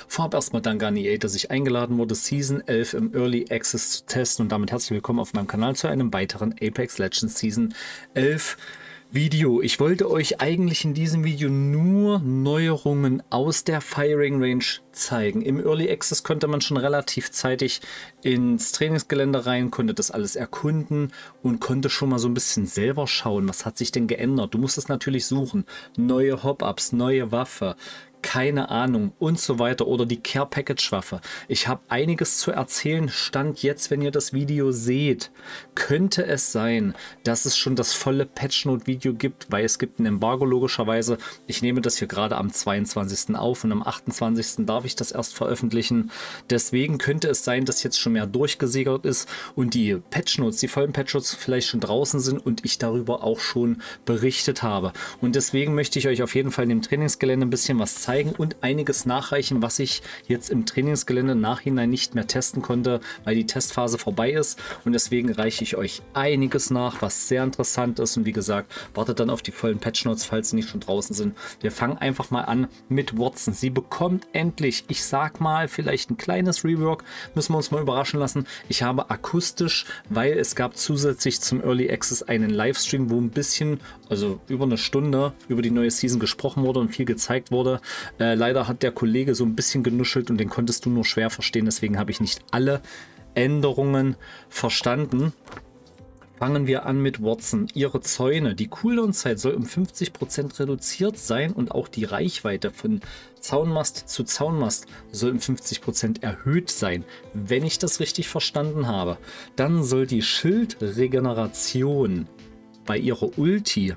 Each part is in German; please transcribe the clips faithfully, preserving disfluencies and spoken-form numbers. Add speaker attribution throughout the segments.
Speaker 1: Vorab erstmal danke an E A, dass ich eingeladen wurde, Season elf im Early Access zu testen und damit herzlich willkommen auf meinem Kanal zu einem weiteren Apex Legends Season elf Video. Ich wollte euch eigentlich in diesem Video nur Neuerungen aus der Firing Range zeigen. Im Early Access konnte man schon relativ zeitig ins Trainingsgelände rein, konnte das alles erkunden und konnte schon mal so ein bisschen selber schauen, was hat sich denn geändert. Du musst es natürlich suchen. Neue Hop-Ups, neue Waffe, keine Ahnung und so weiter oder die Care Package Waffe. Ich habe einiges zu erzählen. Stand jetzt, wenn ihr das Video seht, könnte es sein, dass es schon das volle Patch Note Video gibt, weil es gibt ein Embargo logischerweise. Ich nehme das hier gerade am zweiundzwanzigsten auf und am achtundzwanzigsten darf ich das erst veröffentlichen. Deswegen könnte es sein, dass jetzt schon mehr durchgesickert ist und die Patch Notes, die vollen Patch Notes vielleicht schon draußen sind und ich darüber auch schon berichtet habe. Und deswegen möchte ich euch auf jeden Fall in dem Trainingsgelände ein bisschen was zeigen und einiges nachreichen, was ich jetzt im Trainingsgelände im Nachhinein nicht mehr testen konnte, weil die Testphase vorbei ist. Und deswegen reiche ich euch einiges nach, was sehr interessant ist. Und wie gesagt, wartet dann auf die vollen Patch Notes, falls sie nicht schon draußen sind. Wir fangen einfach mal an mit Wattson. Sie bekommt endlich, ich sag mal, vielleicht ein kleines Rework. Müssen wir uns mal überraschen lassen. Ich habe akustisch, weil es gab zusätzlich zum Early Access einen Livestream, wo ein bisschen, also über eine Stunde, über die neue Season gesprochen wurde und viel gezeigt wurde. Äh, leider hat der Kollege so ein bisschen genuschelt und den konntest du nur schwer verstehen, deswegen habe ich nicht alle Änderungen verstanden. Fangen wir an mit Wattson. Ihre Zäune, die Cooldown-Zeit soll um fünfzig Prozent reduziert sein und auch die Reichweite von Zaunmast zu Zaunmast soll um fünfzig Prozent erhöht sein, wenn ich das richtig verstanden habe. Dann soll die Schildregeneration bei ihrer Ulti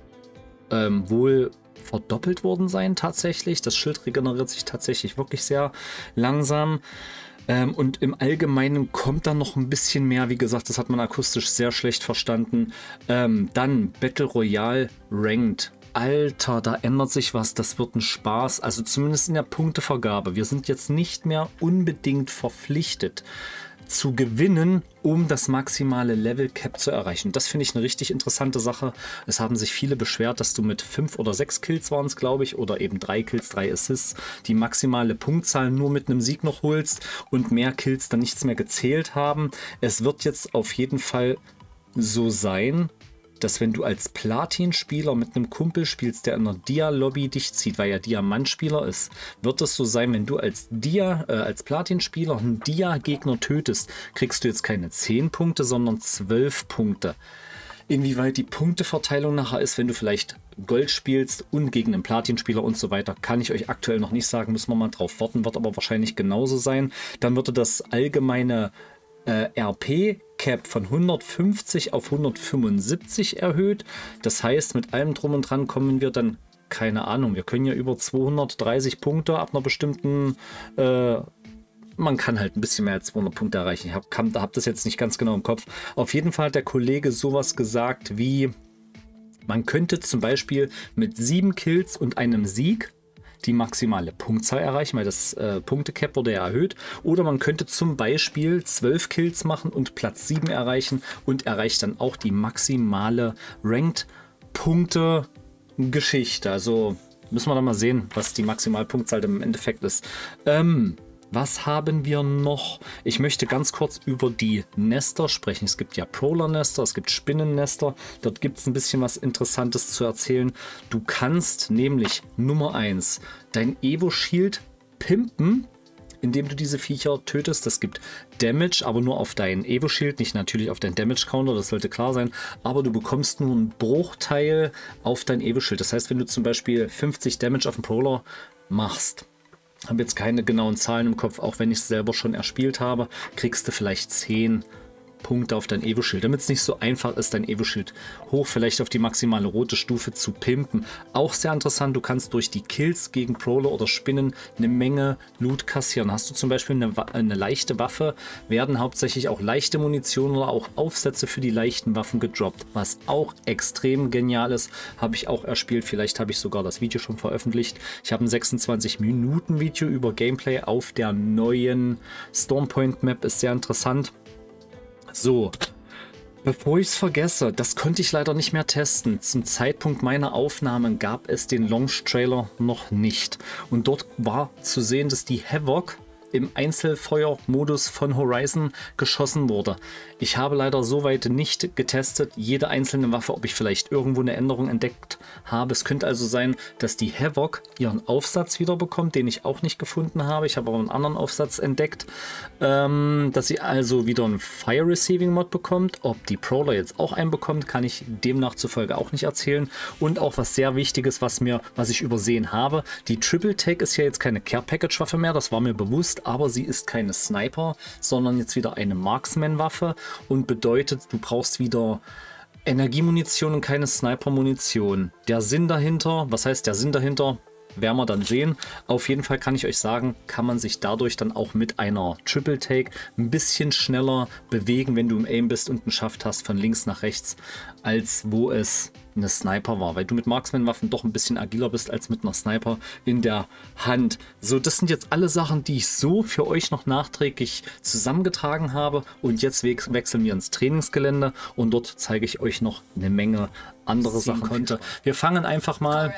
Speaker 1: ähm, wohl verdoppelt worden sein tatsächlich. Das Schild regeneriert sich tatsächlich wirklich sehr langsam. Ähm, und im Allgemeinen kommt da noch ein bisschen mehr. Wie gesagt, das hat man akustisch sehr schlecht verstanden. Ähm, dann Battle Royale Ranked. Alter, da ändert sich was. Das wird ein Spaß. Also zumindest in der Punktevergabe. Wir sind jetzt nicht mehr unbedingt verpflichtet zu gewinnen, um das maximale Level Cap zu erreichen. Das finde ich eine richtig interessante Sache. Es haben sich viele beschwert, dass du mit fünf oder sechs Kills waren es, glaube ich, oder eben drei Kills, drei Assists, die maximale Punktzahl nur mit einem Sieg noch holst und mehr Kills dann nichts mehr gezählt haben. Es wird jetzt auf jeden Fall so sein, dass wenn du als Platin-Spieler mit einem Kumpel spielst, der in einer Dia-Lobby dich zieht, weil er Diamant-Spieler ist, wird es so sein, wenn du als Dia, äh, als Platin-Spieler einen Dia-Gegner tötest, kriegst du jetzt keine zehn Punkte, sondern zwölf Punkte. Inwieweit die Punkteverteilung nachher ist, wenn du vielleicht Gold spielst und gegen einen Platin-Spieler und so weiter, kann ich euch aktuell noch nicht sagen, müssen wir mal drauf warten, wird aber wahrscheinlich genauso sein. Dann würde das allgemeine Äh, R P-Cap von hundertfünfzig auf hundertfünfundsiebzig erhöht. Das heißt, mit allem drum und dran kommen wir dann, keine Ahnung, wir können ja über zweihundertdreißig Punkte ab einer bestimmten, äh, man kann halt ein bisschen mehr als zweihundert Punkte erreichen. Ich habe hab das jetzt nicht ganz genau im Kopf. Auf jeden Fall hat der Kollege sowas gesagt wie, man könnte zum Beispiel mit sieben Kills und einem Sieg die maximale Punktzahl erreichen, weil das äh, Punkte-Cap wurde ja erhöht. Oder man könnte zum Beispiel zwölf Kills machen und Platz sieben erreichen und erreicht dann auch die maximale Ranked-Punkte-Geschichte. Also müssen wir dann mal sehen, was die Maximalpunktzahl im Endeffekt ist. Ähm, was haben wir noch? Ich möchte ganz kurz über die Nester sprechen. Es gibt ja Prowler-Nester, es gibt Spinnen-Nester. Dort gibt es ein bisschen was Interessantes zu erzählen. Du kannst nämlich Nummer eins dein Evo-Shield pimpen, indem du diese Viecher tötest. Das gibt Damage, aber nur auf dein Evo-Shield, nicht natürlich auf dein Damage-Counter, das sollte klar sein. Aber du bekommst nur einen Bruchteil auf dein Evo-Shield. Das heißt, wenn du zum Beispiel fünfzig Damage auf den Prowler machst, habe jetzt keine genauen Zahlen im Kopf, auch wenn ich es selber schon erspielt habe, kriegst du vielleicht zehn Punkte auf dein Evo-Schild, damit es nicht so einfach ist, dein Evo-Schild hoch vielleicht auf die maximale rote Stufe zu pimpen. Auch sehr interessant, du kannst durch die Kills gegen Prowler oder Spinnen eine Menge Loot kassieren. Hast du zum Beispiel eine, eine leichte Waffe, werden hauptsächlich auch leichte Munition oder auch Aufsätze für die leichten Waffen gedroppt, was auch extrem genial ist. Habe ich auch erspielt, vielleicht habe ich sogar das Video schon veröffentlicht. Ich habe ein sechsundzwanzig Minuten Video über Gameplay auf der neuen Stormpoint Map, ist sehr interessant. So, Bevor ich es vergesse, das konnte ich leider nicht mehr testen. Zum Zeitpunkt meiner Aufnahmen gab es den Launch-Trailer noch nicht. Und dort war zu sehen, dass die Havoc im Einzelfeuer-Modus von Horizon geschossen wurde. Ich habe leider soweit nicht getestet, jede einzelne Waffe, ob ich vielleicht irgendwo eine Änderung entdeckt habe. Es könnte also sein, dass die Havoc ihren Aufsatz wieder bekommt, den ich auch nicht gefunden habe. Ich habe aber einen anderen Aufsatz entdeckt, ähm, dass sie also wieder einen Fire Receiving Mod bekommt. Ob die Prowler jetzt auch einen bekommt, kann ich demnach zufolge auch nicht erzählen. Und auch was sehr Wichtiges, was mir, was ich übersehen habe, die Triple Tag ist ja jetzt keine Care Package Waffe mehr, das war mir bewusst, aber sie ist keine Sniper, sondern jetzt wieder eine Marksman-Waffe und bedeutet, du brauchst wieder Energiemunition und keine Sniper-Munition. Der Sinn dahinter, was heißt der Sinn dahinter? Werden wir dann sehen. Auf jeden Fall kann ich euch sagen, kann man sich dadurch dann auch mit einer Triple Take ein bisschen schneller bewegen, wenn du im Aim bist und einen Schaft hast von links nach rechts, als wo es eine Sniper war, weil du mit Marksman-Waffen doch ein bisschen agiler bist als mit einer Sniper in der Hand. So, das sind jetzt alle Sachen, die ich so für euch noch nachträglich zusammengetragen habe und jetzt we wechseln wir ins Trainingsgelände und dort zeige ich euch noch eine Menge andere Sachen konnte. Wir fangen einfach mal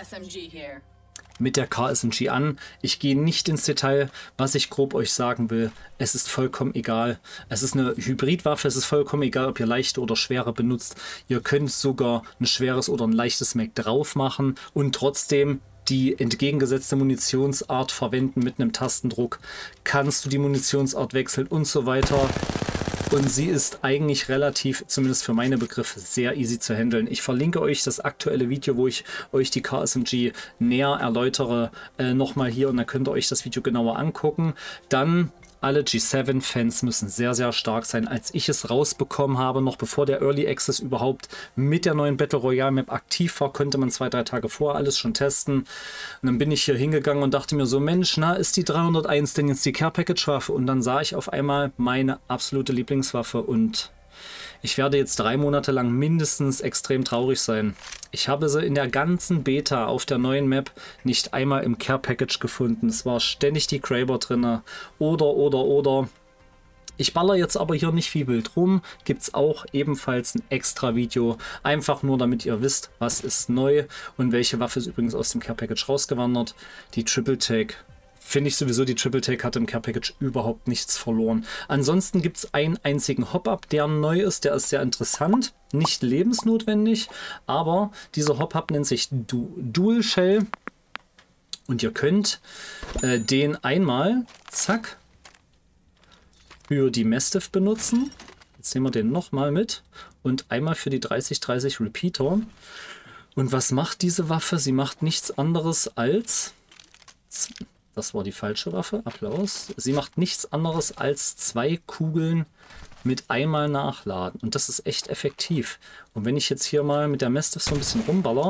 Speaker 1: mit der K S M G an. Ich gehe nicht ins Detail, was ich grob euch sagen will. Es ist vollkommen egal. Es ist eine Hybridwaffe, es ist vollkommen egal, ob ihr leichte oder schwere benutzt. Ihr könnt sogar ein schweres oder ein leichtes Mag drauf machen und trotzdem die entgegengesetzte Munitionsart verwenden mit einem Tastendruck. Kannst du die Munitionsart wechseln und so weiter. Und sie ist eigentlich relativ, zumindest für meine Begriffe, sehr easy zu handeln. Ich verlinke euch das aktuelle Video, wo ich euch die K S M G näher erläutere, äh, nochmal hier und dann könnt ihr euch das Video genauer angucken. Dann alle G sieben Fans müssen sehr, sehr stark sein. Als ich es rausbekommen habe, noch bevor der Early Access überhaupt mit der neuen Battle Royale Map aktiv war, konnte man zwei, drei Tage vorher alles schon testen. Und dann bin ich hier hingegangen und dachte mir so, Mensch, na, ist die dreihunderteins denn jetzt die Care Package Waffe? Und dann sah ich auf einmal meine absolute Lieblingswaffe und ich werde jetzt drei Monate lang mindestens extrem traurig sein. Ich habe sie in der ganzen Beta auf der neuen Map nicht einmal im Care Package gefunden. Es war ständig die Kraber drin. Oder, oder, oder. Ich baller jetzt aber hier nicht viel wild rum. Gibt es auch ebenfalls ein extra Video. Einfach nur, damit ihr wisst, was ist neu und welche Waffe ist übrigens aus dem Care Package rausgewandert. Die Triple Take. Finde ich sowieso, die Triple Take hat im Care Package überhaupt nichts verloren. Ansonsten gibt es einen einzigen Hop-Up, der neu ist. Der ist sehr interessant, nicht lebensnotwendig, aber dieser Hop-Up nennt sich du Dual Shell. Und ihr könnt äh, den einmal, zack, für die Mastiff benutzen. Jetzt nehmen wir den nochmal mit. Und einmal für die dreißig dreißig Repeater. Und was macht diese Waffe? Sie macht nichts anderes als... Das war die falsche Waffe. Applaus. Sie macht nichts anderes als zwei Kugeln mit einmal nachladen. Und das ist echt effektiv. Und wenn ich jetzt hier mal mit der Mastiff so ein bisschen rumballer.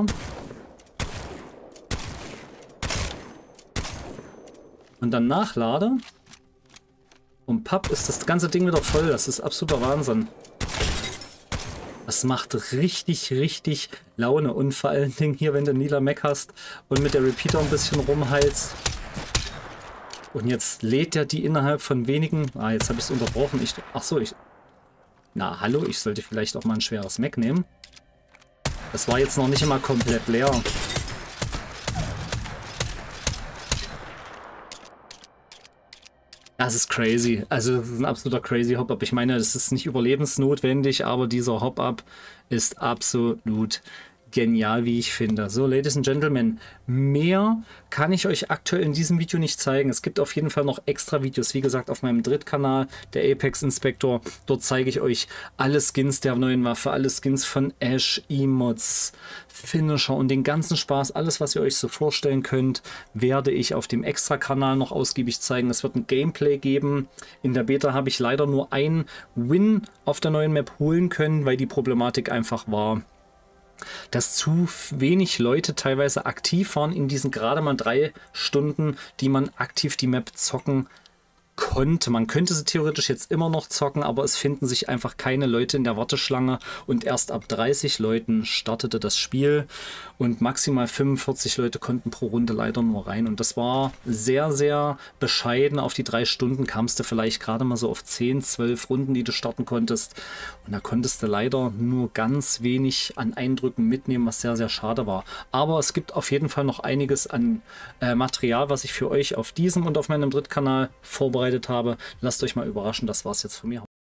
Speaker 1: Und dann nachlade. Und papp, ist das ganze Ding wieder voll. Das ist absoluter Wahnsinn. Das macht richtig, richtig Laune. Und vor allen Dingen hier, wenn du Nila Mac hast und mit der Repeater ein bisschen rumheilst. Und jetzt lädt er die innerhalb von wenigen... Ah, jetzt habe ich es unterbrochen. Ich, ach so, ich... Na, hallo, ich sollte vielleicht auch mal ein schweres Mac nehmen. Das war jetzt noch nicht immer komplett leer. Das ist crazy. Also, das ist ein absoluter crazy Hop-Up. Ich meine, das ist nicht überlebensnotwendig, aber dieser Hop-Up ist absolut genial, wie ich finde. So, Ladies and Gentlemen, mehr kann ich euch aktuell in diesem Video nicht zeigen. Es gibt auf jeden Fall noch extra Videos, wie gesagt, auf meinem Drittkanal, der Apex Inspector. Dort zeige ich euch alle Skins der neuen Waffe, alle Skins von Ash, Emotes, Finisher und den ganzen Spaß, alles, was ihr euch so vorstellen könnt, werde ich auf dem Extra-Kanal noch ausgiebig zeigen. Es wird ein Gameplay geben. In der Beta habe ich leider nur einen Win auf der neuen Map holen können, weil die Problematik einfach war, dass zu wenig Leute teilweise aktiv waren in diesen gerade mal drei Stunden, die man aktiv die Map zocken konnte. Man könnte sie theoretisch jetzt immer noch zocken, aber es finden sich einfach keine Leute in der Warteschlange und erst ab dreißig Leuten startete das Spiel und maximal fünfundvierzig Leute konnten pro Runde leider nur rein und das war sehr, sehr bescheiden. Auf die drei Stunden kamst du vielleicht gerade mal so auf zehn, zwölf Runden, die du starten konntest und da konntest du leider nur ganz wenig an Eindrücken mitnehmen, was sehr, sehr schade war. Aber es gibt auf jeden Fall noch einiges an äh, Material, was ich für euch auf diesem und auf meinem Drittkanal vorbereitet habe. Lasst euch mal überraschen, das war es jetzt von mir.